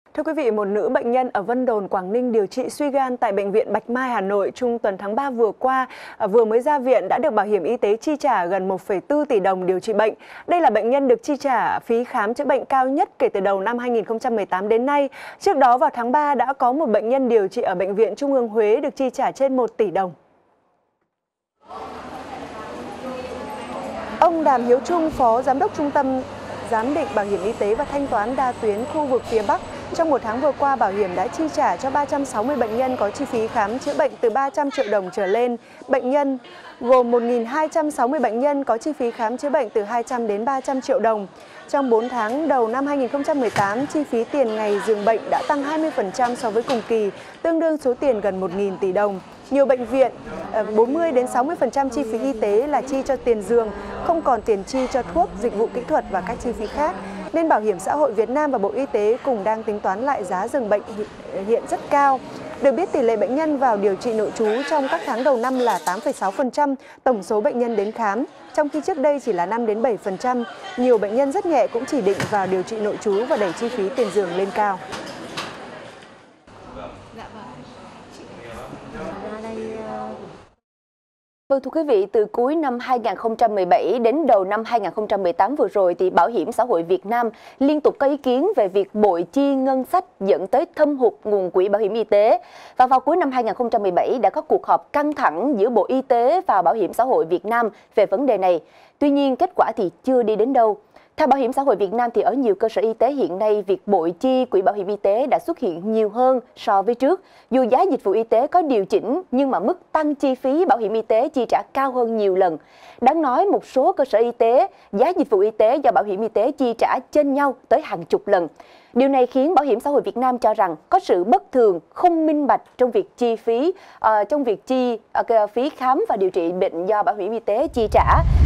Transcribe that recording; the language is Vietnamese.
Thưa quý vị, một nữ bệnh nhân ở Vân Đồn, Quảng Ninh điều trị suy gan tại Bệnh viện Bạch Mai, Hà Nội trung tuần tháng 3 vừa qua vừa mới ra viện đã được Bảo hiểm y tế chi trả gần 1,4 tỷ đồng điều trị bệnh. Đây là bệnh nhân được chi trả phí khám chữa bệnh cao nhất kể từ đầu năm 2018 đến nay. Trước đó vào tháng 3 đã có một bệnh nhân điều trị ở Bệnh viện Trung ương Huế được chi trả trên 1 tỷ đồng. Ông Đàm Hiếu Trung, Phó Giám đốc Trung tâm Giám định Bảo hiểm y tế và thanh toán đa tuyến khu vực phía Bắc, trong một tháng vừa qua, bảo hiểm đã chi trả cho 360 bệnh nhân có chi phí khám chữa bệnh từ 300 triệu đồng trở lên. Bệnh nhân gồm 1.260 bệnh nhân có chi phí khám chữa bệnh từ 200 đến 300 triệu đồng. Trong 4 tháng đầu năm 2018, chi phí tiền ngày giường bệnh đã tăng 20% so với cùng kỳ, tương đương số tiền gần 1.000 tỷ đồng. Nhiều bệnh viện, 40 đến 60% chi phí y tế là chi cho tiền giường, không còn tiền chi cho thuốc, dịch vụ kỹ thuật và các chi phí khác. Nên Bảo hiểm xã hội Việt Nam và Bộ Y tế cùng đang tính toán lại giá giường bệnh hiện rất cao. Được biết, tỷ lệ bệnh nhân vào điều trị nội trú trong các tháng đầu năm là 8,6% tổng số bệnh nhân đến khám, trong khi trước đây chỉ là 5 đến 7%. Nhiều bệnh nhân rất nhẹ cũng chỉ định vào điều trị nội trú và đẩy chi phí tiền giường lên cao. Vâng, thưa quý vị, từ cuối năm 2017 đến đầu năm 2018 vừa rồi thì Bảo hiểm xã hội Việt Nam liên tục có ý kiến về việc bội chi ngân sách dẫn tới thâm hụt nguồn quỹ bảo hiểm y tế. Và vào cuối năm 2017 đã có cuộc họp căng thẳng giữa Bộ Y tế và Bảo hiểm xã hội Việt Nam về vấn đề này. Tuy nhiên, kết quả thì chưa đi đến đâu. Theo Bảo hiểm xã hội Việt Nam thì ở nhiều cơ sở y tế hiện nay, việc bội chi quỹ bảo hiểm y tế đã xuất hiện nhiều hơn so với trước. Dù giá dịch vụ y tế có điều chỉnh nhưng mà mức tăng chi phí bảo hiểm y tế chi trả cao hơn nhiều lần. Đáng nói, một số cơ sở y tế, giá dịch vụ y tế do bảo hiểm y tế chi trả chênh nhau tới hàng chục lần. Điều này khiến Bảo hiểm xã hội Việt Nam cho rằng có sự bất thường, không minh bạch trong việc chi phí khám và điều trị bệnh do bảo hiểm y tế chi trả.